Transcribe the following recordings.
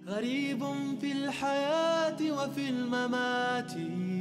غريب في الحياة وفي الممات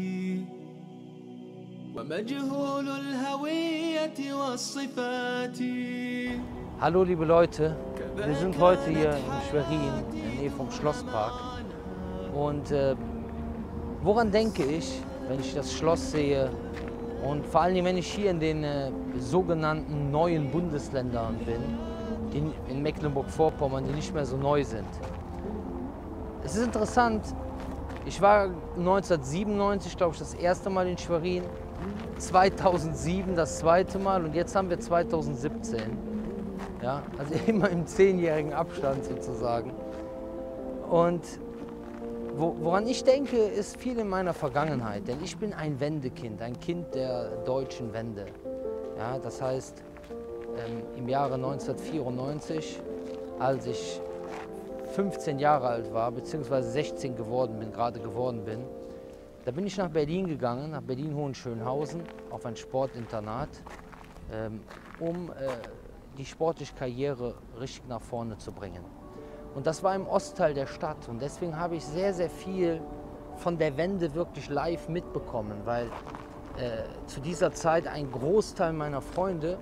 ومجهول الهوية والصفات. Hallo liebe Leute, wir sind heute hier in Schwerin, in der Nähe vom Schlosspark. Und woran denke ich, wenn ich das Schloss sehe und vor allem, wenn ich hier in den sogenannten neuen Bundesländern bin, in Mecklenburg-Vorpommern, die nicht mehr so neu sind. Es ist interessant, ich war 1997, glaube ich, das erste Mal in Schwerin, 2007 das zweite Mal und jetzt haben wir 2017. Ja, also immer im 10-jährigen Abstand sozusagen. Und woran ich denke, ist viel in meiner Vergangenheit, denn ich bin ein Wendekind, ein Kind der deutschen Wende. Ja, das heißt, im Jahre 1994, als ich 15 Jahre alt war, beziehungsweise 16 gerade geworden bin, da bin ich nach Berlin gegangen, nach Berlin-Hohenschönhausen, auf ein Sportinternat, um die sportliche Karriere richtig nach vorne zu bringen. Und das war im Ostteil der Stadt und deswegen habe ich sehr, sehr viel von der Wende wirklich live mitbekommen, weil zu dieser Zeit ein Großteil meiner Freunde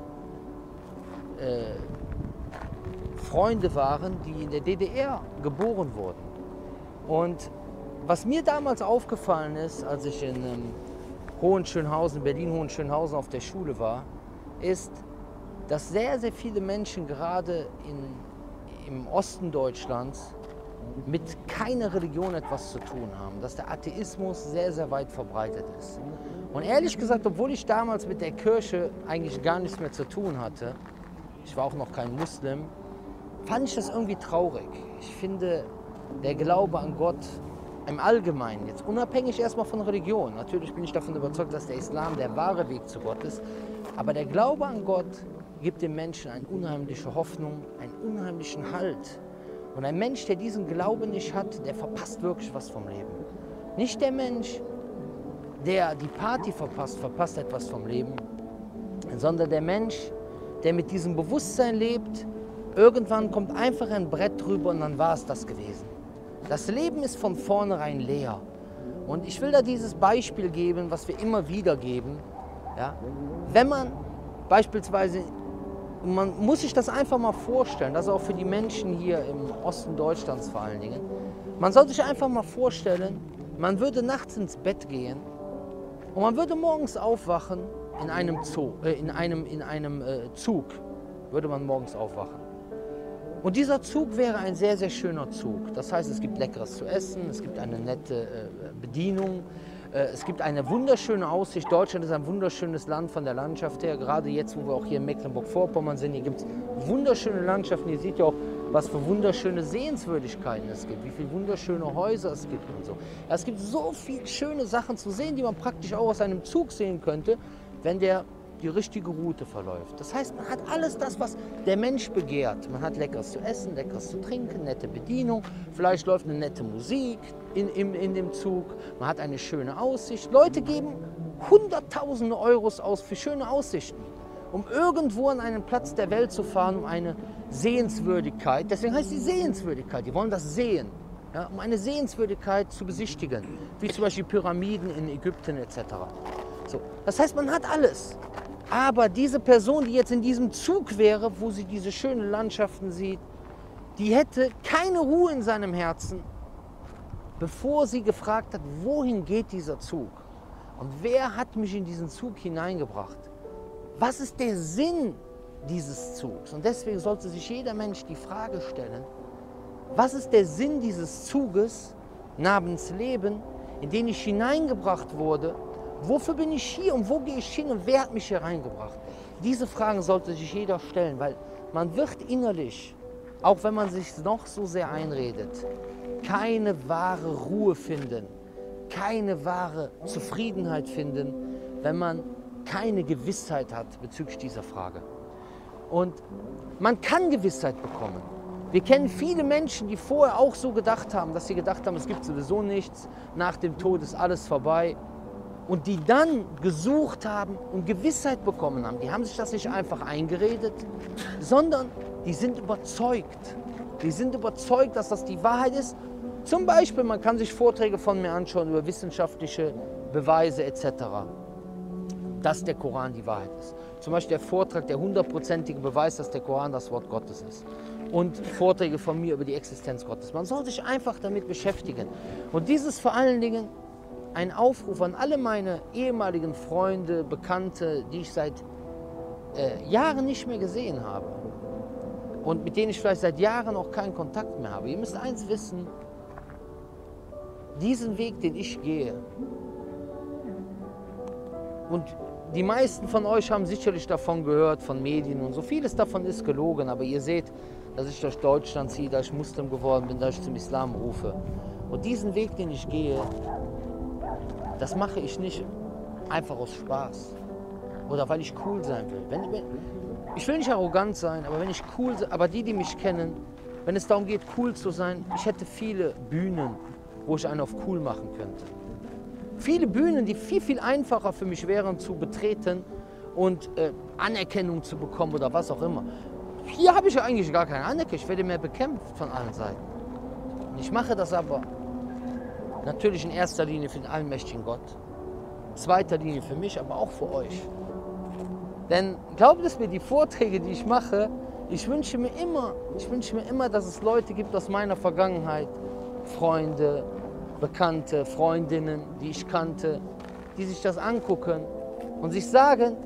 waren, die in der DDR geboren wurden. Und was mir damals aufgefallen ist, als ich in Hohenschönhausen, Berlin-Hohenschönhausen auf der Schule war, ist, dass sehr, sehr viele Menschen gerade im Osten Deutschlands mit keiner Religion etwas zu tun haben, dass der Atheismus sehr, sehr weit verbreitet ist. Und ehrlich gesagt, obwohl ich damals mit der Kirche eigentlich gar nichts mehr zu tun hatte, ich war auch noch kein Muslim, fand ich das irgendwie traurig. Ich finde, der Glaube an Gott im Allgemeinen, jetzt unabhängig erstmal von Religion, natürlich bin ich davon überzeugt, dass der Islam der wahre Weg zu Gott ist, aber der Glaube an Gott gibt dem Menschen eine unheimliche Hoffnung, einen unheimlichen Halt. Und ein Mensch, der diesen Glauben nicht hat, der verpasst wirklich was vom Leben. Nicht der Mensch, der die Party verpasst etwas vom Leben, sondern der Mensch, der mit diesem Bewusstsein lebt, irgendwann kommt einfach ein Brett drüber und dann war es das gewesen. Das Leben ist von vornherein leer. Und ich will da dieses Beispiel geben, was wir immer wieder geben. Ja? Wenn man beispielsweise, man muss sich das einfach mal vorstellen, das ist auch für die Menschen hier im Osten Deutschlands vor allen Dingen, man soll sich einfach mal vorstellen, man würde nachts ins Bett gehen und man würde morgens aufwachen in einem Zug, würde man morgens aufwachen. Und dieser Zug wäre ein sehr, sehr schöner Zug. Das heißt, es gibt Leckeres zu essen, es gibt eine nette Bedienung, es gibt eine wunderschöne Aussicht. Deutschland ist ein wunderschönes Land von der Landschaft her. Gerade jetzt, wo wir auch hier in Mecklenburg-Vorpommern sind, hier gibt es wunderschöne Landschaften. Ihr seht ja auch, was für wunderschöne Sehenswürdigkeiten es gibt, wie viele wunderschöne Häuser es gibt und so. Ja, es gibt so viele schöne Sachen zu sehen, die man praktisch auch aus einem Zug sehen könnte, wenn der die richtige Route verläuft. Das heißt, man hat alles das, was der Mensch begehrt. Man hat Leckeres zu essen, Leckeres zu trinken, nette Bedienung, vielleicht läuft eine nette Musik in dem Zug, man hat eine schöne Aussicht. Leute geben Hunderttausende Euros aus für schöne Aussichten, um irgendwo an einen Platz der Welt zu fahren, um eine Sehenswürdigkeit, deswegen heißt die Sehenswürdigkeit, die wollen das sehen, ja, um eine Sehenswürdigkeit zu besichtigen, wie zum Beispiel Pyramiden in Ägypten etc. So, das heißt, man hat alles. Aber diese Person, die jetzt in diesem Zug wäre, wo sie diese schönen Landschaften sieht, die hätte keine Ruhe in seinem Herzen, bevor sie gefragt hat, wohin geht dieser Zug? Und wer hat mich in diesen Zug hineingebracht? Was ist der Sinn dieses Zugs? Und deswegen sollte sich jeder Mensch die Frage stellen, was ist der Sinn dieses Zuges namens Leben, in den ich hineingebracht wurde? Wofür bin ich hier und wo gehe ich hin und wer hat mich hier reingebracht? Diese Fragen sollte sich jeder stellen, weil man wird innerlich, auch wenn man sich noch so sehr einredet, keine wahre Ruhe finden, keine wahre Zufriedenheit finden, wenn man keine Gewissheit hat bezüglich dieser Frage. Und man kann Gewissheit bekommen. Wir kennen viele Menschen, die vorher auch so gedacht haben, dass sie gedacht haben, es gibt sowieso nichts, nach dem Tod ist alles vorbei. Und die dann gesucht haben und Gewissheit bekommen haben. Die haben sich das nicht einfach eingeredet, sondern die sind überzeugt. die sind überzeugt, dass das die Wahrheit ist. Zum Beispiel, man kann sich Vorträge von mir anschauen über wissenschaftliche Beweise etc., dass der Koran die Wahrheit ist. Zum Beispiel der Vortrag, der 100%ige Beweis, dass der Koran das Wort Gottes ist. Und Vorträge von mir über die Existenz Gottes. Man soll sich einfach damit beschäftigen. Und dies ist vor allen Dingen ein Aufruf an alle meine ehemaligen Freunde, Bekannte, die ich seit Jahren nicht mehr gesehen habe. Und mit denen ich vielleicht seit Jahren auch keinen Kontakt mehr habe. Ihr müsst eins wissen, diesen Weg, den ich gehe, und die meisten von euch haben sicherlich davon gehört, von Medien und so. Vieles davon ist gelogen, aber ihr seht, dass ich durch Deutschland ziehe, dass ich Muslim geworden bin, dass ich zum Islam rufe. Und diesen Weg, den ich gehe, das mache ich nicht einfach aus Spaß oder weil ich cool sein will. Ich will nicht arrogant sein, aber wenn ich cool, aber die mich kennen, wenn es darum geht, cool zu sein, ich hätte viele Bühnen, wo ich einen auf cool machen könnte. Viele Bühnen, die viel, viel einfacher für mich wären zu betreten und Anerkennung zu bekommen oder was auch immer. Hier habe ich ja eigentlich gar keine Anerkennung, ich werde mehr bekämpft von allen Seiten. Und ich mache das aber natürlich in erster Linie für den allmächtigen Gott, in zweiter Linie für mich, aber auch für euch. Denn glaubt es mir, die Vorträge, die ich mache, ich wünsche mir immer, dass es Leute gibt aus meiner Vergangenheit, Freunde, Bekannte, Freundinnen, die ich kannte, die sich das angucken und sich sagen,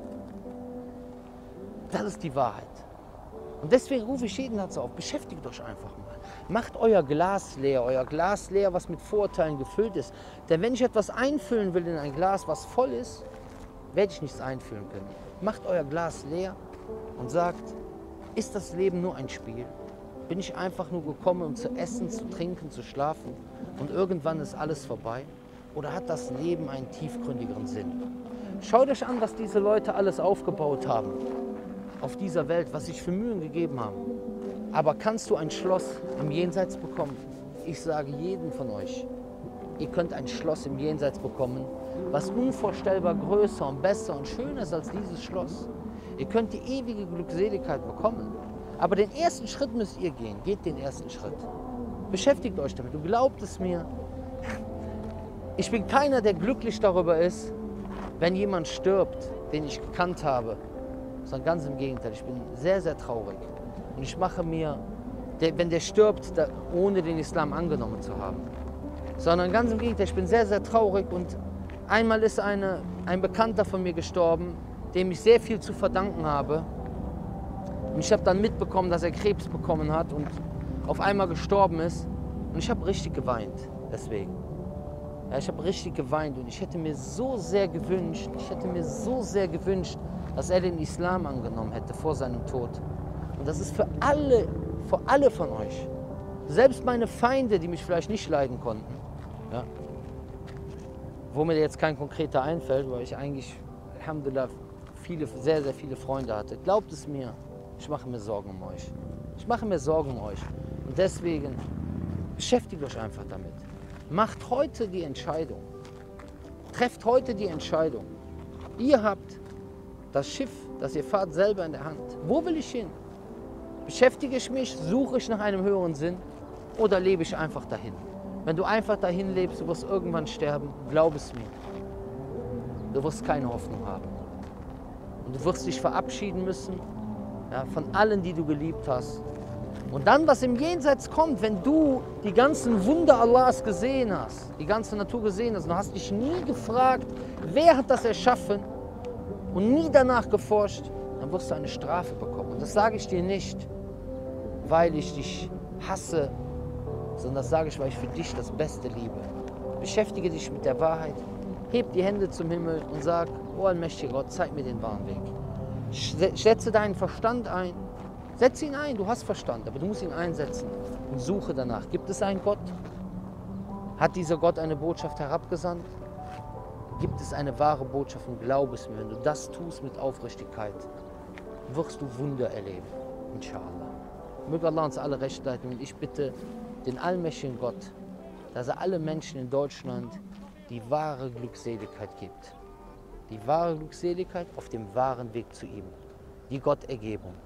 das ist die Wahrheit. Und deswegen rufe ich jeden dazu auf, beschäftigt euch einfach mal. Macht euer Glas leer, was mit Vorurteilen gefüllt ist. Denn wenn ich etwas einfüllen will in ein Glas, was voll ist, werde ich nichts einfüllen können. Macht euer Glas leer und sagt, ist das Leben nur ein Spiel? Bin ich einfach nur gekommen, um zu essen, zu trinken, zu schlafen und irgendwann ist alles vorbei? Oder hat das Leben einen tiefgründigeren Sinn? Schaut euch an, was diese Leute alles aufgebaut haben auf dieser Welt, was sich für Mühen gegeben haben. Aber kannst du ein Schloss im Jenseits bekommen? Ich sage jedem von euch, ihr könnt ein Schloss im Jenseits bekommen, was unvorstellbar größer und besser und schöner ist als dieses Schloss. Ihr könnt die ewige Glückseligkeit bekommen. Aber den ersten Schritt müsst ihr gehen. Geht den ersten Schritt. Beschäftigt euch damit. Du glaubt es mir. Ich bin keiner, der glücklich darüber ist, wenn jemand stirbt, den ich gekannt habe. Sondern ganz im Gegenteil. Ich bin sehr, sehr traurig. Und ich mache mir, wenn der stirbt, ohne den Islam angenommen zu haben. Sondern ganz im Gegenteil. Ich bin sehr, sehr traurig. Und einmal ist ein Bekannter von mir gestorben, dem ich sehr viel zu verdanken habe. Und ich habe dann mitbekommen, dass er Krebs bekommen hat und auf einmal gestorben ist. Und ich habe richtig geweint deswegen. Ja, ich habe richtig geweint und ich hätte mir so sehr gewünscht, dass er den Islam angenommen hätte vor seinem Tod. Und das ist für alle von euch. Selbst meine Feinde, die mich vielleicht nicht leiden konnten. Ja, wo mir jetzt kein konkreter einfällt, weil ich eigentlich, alhamdulillah, sehr, sehr viele Freunde hatte. Glaubt es mir. Ich mache mir Sorgen um euch. Ich mache mir Sorgen um euch. Und deswegen beschäftigt euch einfach damit. Macht heute die Entscheidung. Trefft heute die Entscheidung. Ihr habt das Schiff, das ihr fahrt, selber in der Hand. Wo will ich hin? Beschäftige ich mich, suche ich nach einem höheren Sinn oder lebe ich einfach dahin? Wenn du einfach dahin lebst, du wirst irgendwann sterben, glaub es mir. Du wirst keine Hoffnung haben. Und du wirst dich verabschieden müssen, ja, von allen, die du geliebt hast. Und dann, was im Jenseits kommt, wenn du die ganzen Wunder Allahs gesehen hast, die ganze Natur gesehen hast, und du hast dich nie gefragt, wer hat das erschaffen und nie danach geforscht, dann wirst du eine Strafe bekommen. Und das sage ich dir nicht, weil ich dich hasse, sondern das sage ich, weil ich für dich das Beste liebe. Beschäftige dich mit der Wahrheit, heb die Hände zum Himmel und sag, oh allmächtiger Gott, zeig mir den wahren Weg. Setze deinen Verstand ein. Setze ihn ein, du hast Verstand, aber du musst ihn einsetzen und suche danach. Gibt es einen Gott? Hat dieser Gott eine Botschaft herabgesandt? Gibt es eine wahre Botschaft und glaub es mir, wenn du das tust mit Aufrichtigkeit, wirst du Wunder erleben, inshallah. Möge Allah uns alle recht leiten und ich bitte den allmächtigen Gott, dass er alle Menschen in Deutschland die wahre Glückseligkeit gibt. Die wahre Glückseligkeit auf dem wahren Weg zu ihm, die Gottergebung.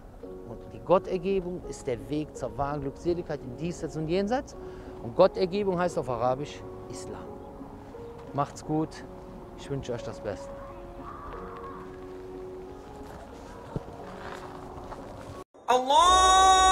Und die Gottergebung ist der Weg zur wahren Glückseligkeit in Diesseits und Jenseits. Und Gottergebung heißt auf Arabisch Islam. Macht's gut. Ich wünsche euch das Beste. Allah